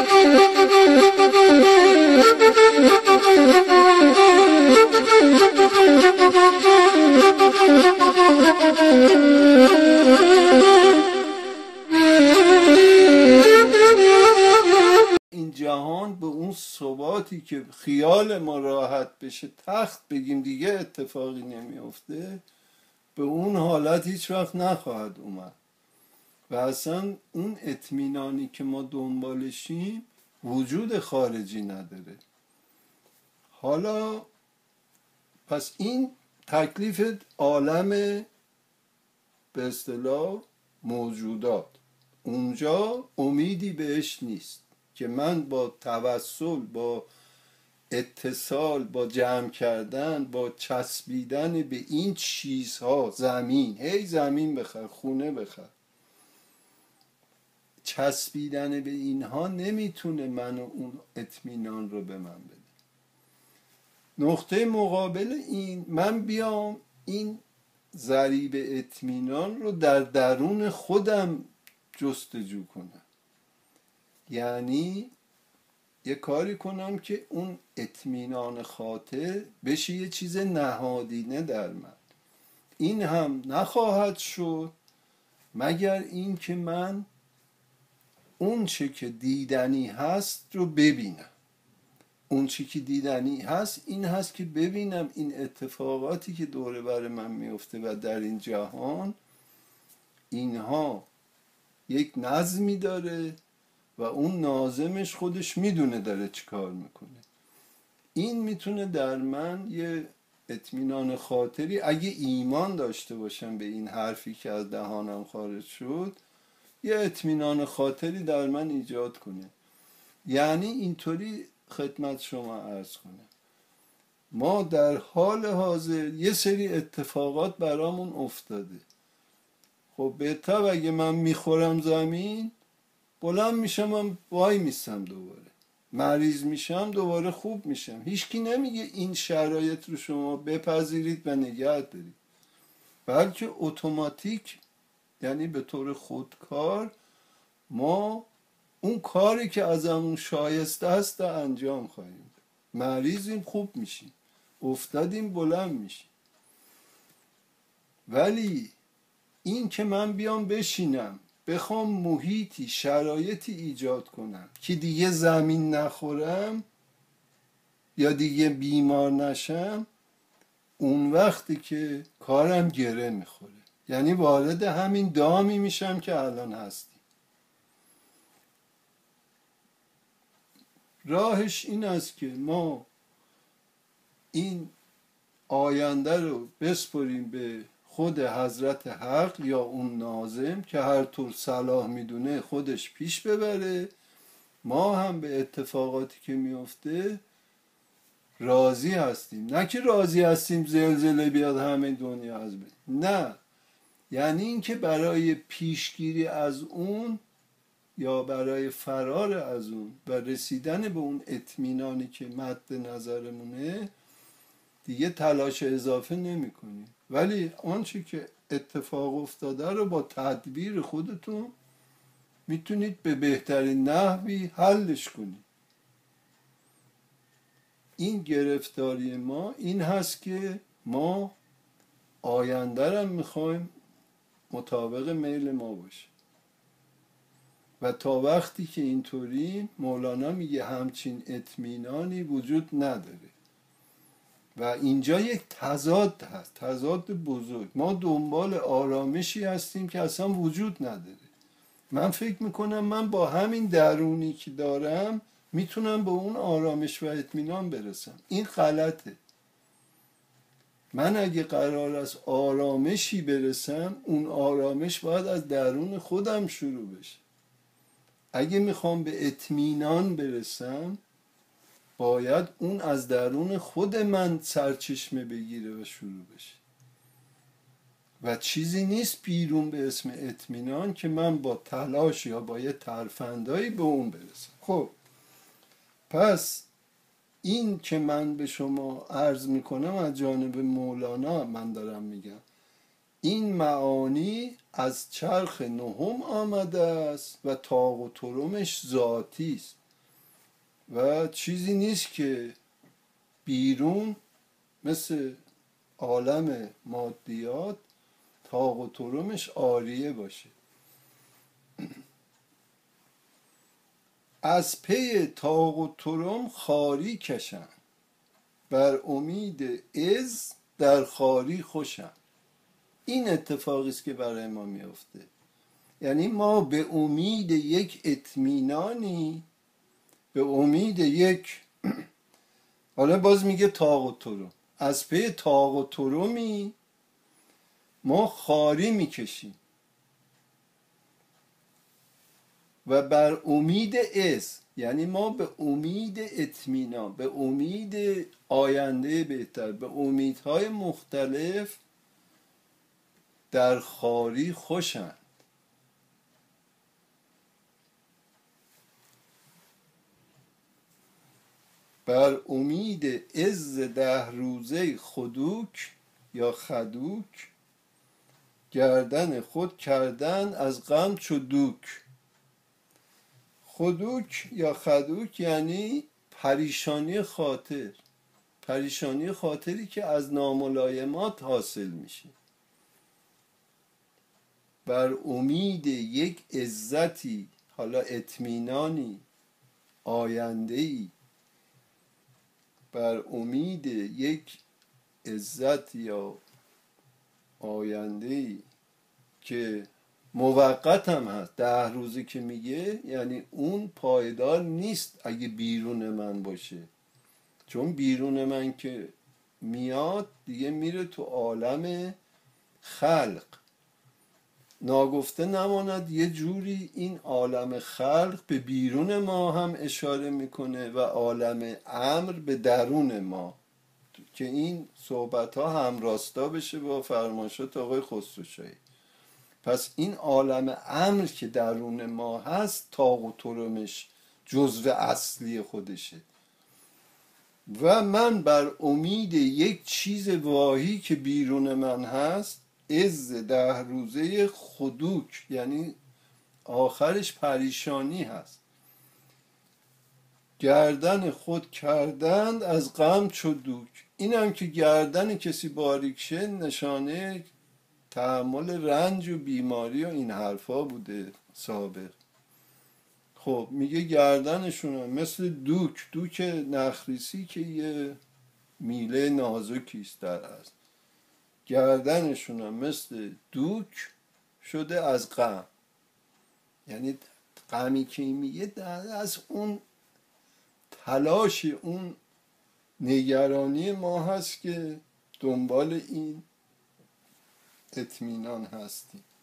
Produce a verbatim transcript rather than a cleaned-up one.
این جهان به اون ثباتی که خیال ما راحت بشه تخت بگیم دیگه اتفاقی نمیفته، به اون حالت هیچ وقت نخواهد اومد. و اصلا اون اطمینانی که ما دنبالشیم وجود خارجی نداره. حالا پس این تکلیف عالم به اصطلاح موجودات، اونجا امیدی بهش نیست که من با توسل، با اتصال، با جمع کردن، با چسبیدن به این چیزها، زمین، هی زمین بخر، خونه بخر، چسبیدن به اینها نمیتونه من و اون اطمینان رو به من بده. نقطه مقابل این، من بیام این ضریب اطمینان رو در درون خودم جستجو کنم، یعنی یه کاری کنم که اون اطمینان خاطر بشه یه چیز نهادینه در من. این هم نخواهد شد مگر این که من اون چه که دیدنی هست رو ببینم. اون چی که دیدنی هست این هست که ببینم این اتفاقاتی که دور بر من میفته و در این جهان، اینها یک نظمی داره و اون ناظمش خودش میدونه داره چی کار میکنه. این میتونه در من یه اطمینان خاطری، اگه ایمان داشته باشم به این حرفی که از دهانم خارج شد، یه اطمینان خاطری در من ایجاد کنه. یعنی اینطوری خدمت شما عرض کنه، ما در حال حاضر یه سری اتفاقات برامون افتاده. خب بهتر اگه من میخورم زمین، بلند میشم و وای میستم، دوباره مریض میشم، دوباره خوب میشم. هیچکی نمیگه این شرایط رو شما بپذیرید و نگه دارید، بلکه اتوماتیک، یعنی به طور خودکار، ما اون کاری که از همون شایسته هست انجام خواهیم. مریضیم خوب میشیم، افتادیم بلند میشیم. ولی این که من بیام بشینم بخوام محیطی، شرایطی ایجاد کنم که دیگه زمین نخورم یا دیگه بیمار نشم، اون وقتی که کارم گره میخوره، یعنی وارد همین دامی میشم که الان هستیم. راهش این است که ما این آینده رو بسپریم به خود حضرت حق یا اون ناظم که هر طور صلاح میدونه خودش پیش ببره. ما هم به اتفاقاتی که میفته راضی هستیم، نه که راضی هستیم زلزله بیاد همه دنیا از بین، نه، یعنی اینکه برای پیشگیری از اون یا برای فرار از اون و رسیدن به اون اطمینانی که مد نظرمونه دیگه تلاش اضافه نمی کنیم. ولی آنچه که اتفاق افتاده رو با تدبیر خودتون میتونید به بهترین نحوی حلش کنید. این گرفتاری ما این هست که ما آینده رو میخوایم مطابق میل ما باشه و تا وقتی که اینطوری، مولانا میگه همچین اطمینانی وجود نداره. و اینجا یک تضاد هست، تضاد بزرگ. ما دنبال آرامشی هستیم که اصلا وجود نداره. من فکر میکنم من با همین درونی که دارم میتونم به اون آرامش و اطمینان برسم. این غلطه. من اگه قرار است آرامشی برسم، اون آرامش باید از درون خودم شروع بشه. اگه میخوام به اطمینان برسم، باید اون از درون خود من سرچشمه بگیره و شروع بشه و چیزی نیست بیرون به اسم اطمینان که من با تلاش یا با یه ترفندایی به اون برسم. خب پس این که من به شما عرض میکنم از جانب مولانا من دارم میگم، این معانی از چرخ نهم آمده است و طاق و ترمش ذاتی است. و چیزی نیست که بیرون مثل عالم مادیات طاق و ترمش عاریه باشه. از پی طاق و ترم خاری کشن، بر امید عز در خاری خوشن. این اتفاقی است که برای ما میفته. یعنی ما به امید یک اطمینانی، به امید یک حالا باز میگه طاق و ترم، از پی طاق و ترمی ما خاری میکشیم و بر امید عز، یعنی ما به امید اطمینان، به امید آینده بهتر، به امیدهای مختلف در خاری خوشند. بر امید عز ده روزه خدوک یا خدوک، گردن خود کردن از غم چو دوک. خدوک یا خدوک یعنی پریشانی خاطر، پریشانی خاطری که از ناملایمات حاصل میشه. بر امید یک عزتی، حالا اطمینانی آینده‌ای، بر امید یک عزت یا آینده‌ای که موقت هم هست. ده روزی که میگه یعنی اون پایدار نیست اگه بیرون من باشه، چون بیرون من که میاد دیگه میره تو عالم خلق. ناگفته نماند یه جوری این عالم خلق به بیرون ما هم اشاره میکنه و عالم امر به درون ما، که این صحبت ها همراستا بشه با فرمایشات آقای خسروشاهی. پس این عالم امر که درون ما هست طاق و ترمش جزو اصلی خودشه و من بر امید یک چیز واهی که بیرون من هست، عز ده روزه خدوک یعنی آخرش پریشانی هست، گردن خود کردند از غم چو دوک. این هم که گردن کسی باریک شه نشانه تحمل رنج و بیماری و این حرفا بوده سابق. خب میگه گردنشون هم مثل دوک، دوک نخریسی که یه میله نازکیست در است، گردنشون هم مثل دوک شده از غم. یعنی غمی که میگه از اون تلاش، اون نگرانی ما هست که دنبال این اطمینان هستیم.